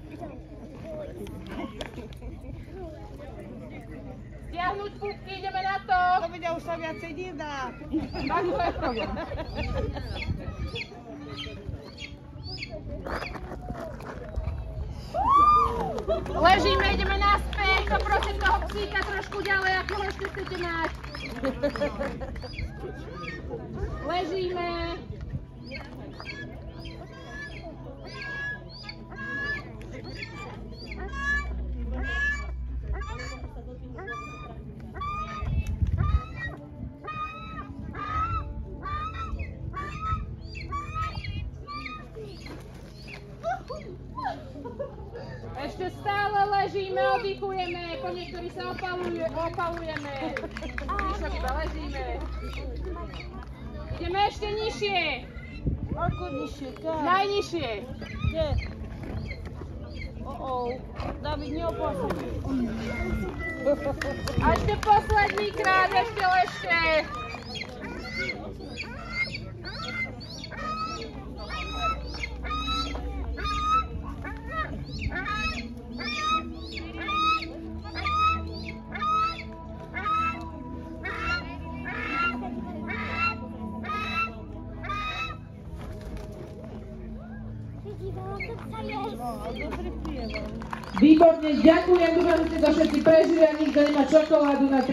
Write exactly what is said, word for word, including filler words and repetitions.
Stiahnuť pupky, ideme na to! To vedia, už sa viacej nedá. Tak to je problém. Ležíme, ideme naspäť, poprosím toho psíka trošku ďalej, ako ho ešte chcete mať. Ležíme. Ešte stále ležíme, oddychujeme, po niektorí sa opaluje, opalujeme. Vyšok iba ležíme. Ideme ešte nižšie. Ako nižšie? Kam? Najnižšie. Kde? Oh, David, neopasuj. A ešte posledný krát, ešte ležte. Výborne, ďakujem, dúfam, že ste to všetci prežili a nikto nemá čokoládu na